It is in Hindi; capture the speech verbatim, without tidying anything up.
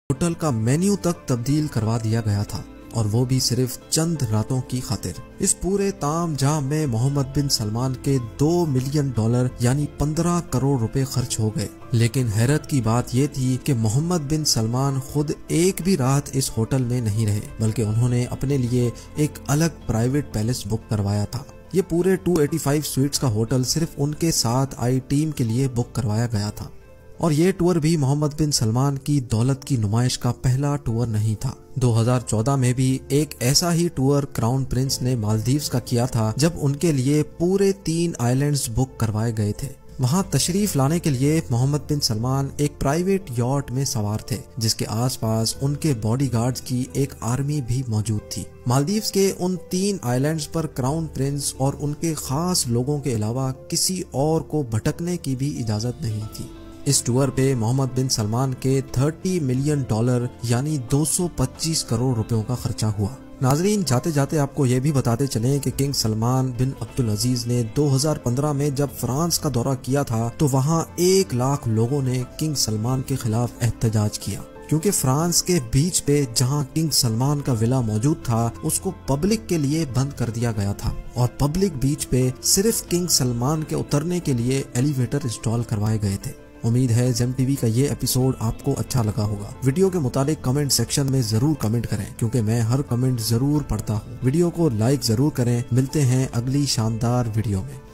होटल का मेन्यू तक तब्दील करवा दिया गया था, और वो भी सिर्फ चंद रातों की खातिर। इस पूरे तामझाम में मोहम्मद बिन सलमान के दो मिलियन डॉलर यानी पंद्रह करोड़ रुपए खर्च हो गए। लेकिन हैरत की बात ये थी कि मोहम्मद बिन सलमान खुद एक भी रात इस होटल में नहीं रहे, बल्कि उन्होंने अपने लिए एक अलग प्राइवेट पैलेस बुक करवाया था। ये पूरे दो सौ पचासी स्वीट्स का होटल सिर्फ उनके साथ आई टीम के लिए बुक करवाया गया था। और ये टूर भी मोहम्मद बिन सलमान की दौलत की नुमाइश का पहला टूर नहीं था। दो हज़ार चौदह में भी एक ऐसा ही टूर क्राउन प्रिंस ने मालदीव्स का किया था, जब उनके लिए पूरे तीन आइलैंड्स बुक करवाए गए थे। वहां तशरीफ लाने के लिए मोहम्मद बिन सलमान एक प्राइवेट यॉट में सवार थे, जिसके आसपास उनके बॉडीगार्ड्स की एक आर्मी भी मौजूद थी। मालदीव्स के उन तीन आइलैंड्स पर क्राउन प्रिंस और उनके खास लोगों के अलावा किसी और को भटकने की भी इजाजत नहीं थी। इस टूर पे मोहम्मद बिन सलमान के तीस मिलियन डॉलर यानी दो सौ पच्चीस करोड़ रुपयों का खर्चा हुआ। नाजरीन, जाते जाते आपको ये भी बताते चलें कि king Salman bin Abdul Aziz ने दो हज़ार पंद्रह में जब फ्रांस का दौरा किया था, तो वहाँ एक लाख लोगों ने किंग सलमान के खिलाफ एहतजाज किया, क्योंकि फ्रांस के बीच पे जहां किंग सलमान का विला मौजूद था, उसको पब्लिक के लिए बंद कर दिया गया था, और पब्लिक बीच पे सिर्फ किंग सलमान के उतरने के लिए एलिवेटर इंस्टॉल करवाए गए थे। उम्मीद है जेम टीवी का ये एपिसोड आपको अच्छा लगा होगा। वीडियो के मुतालिक कमेंट सेक्शन में जरूर कमेंट करें, क्योंकि मैं हर कमेंट जरूर पढ़ता हूँ। वीडियो को लाइक जरूर करें। मिलते हैं अगली शानदार वीडियो में।